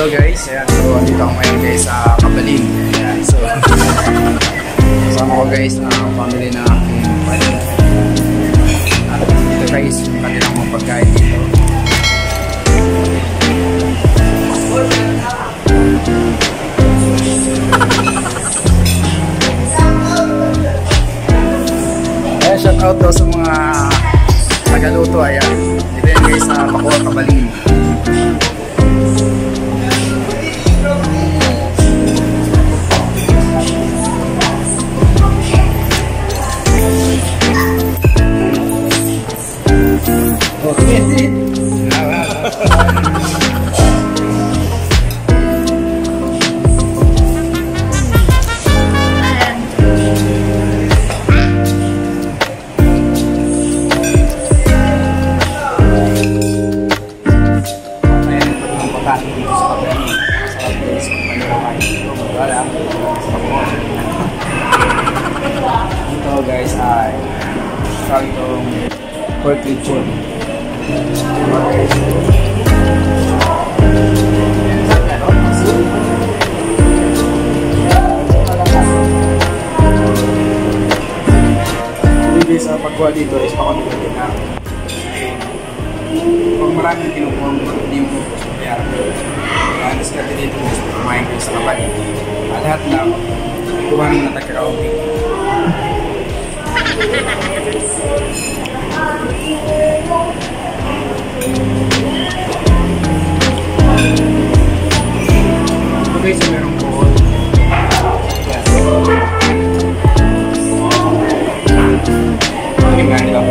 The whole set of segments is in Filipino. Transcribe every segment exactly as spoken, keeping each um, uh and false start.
Hello guys, ayan, so andito ako ngayon guys sa Cabaleen. Ayan, so kasama ko guys na family na aking pwede. At dito guys, yung kanilang mga pagkain dito. Ayan, shout out daw sa mga tagaluto. Ayan, dito yan guys sa Bacoor Cavite. Ito guys ay tawag itong pork lechon. Hindi sa pagkuha dito is pakontrolin na pag maraming kinukuha hindi mo kaya ang diskarte dito is kumain kayo sa kapatid. Lahat lang kuha ng natagkakaunti. Ito guys, merong bowl. Yes. Ang gani lang.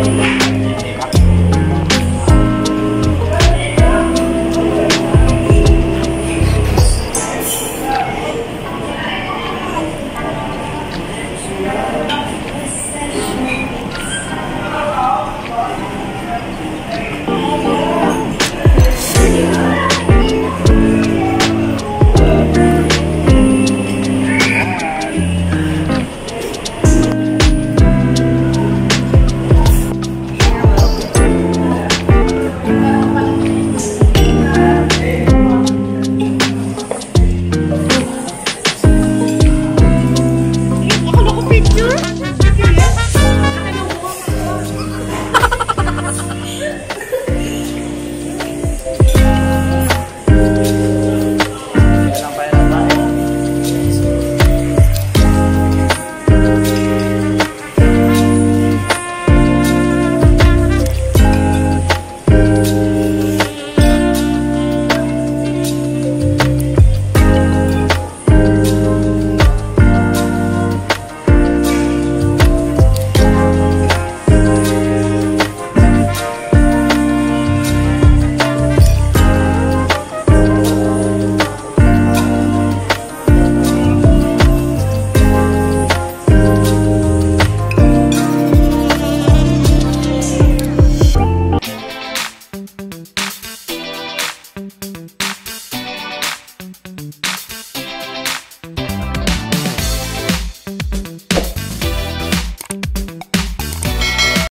Thank you.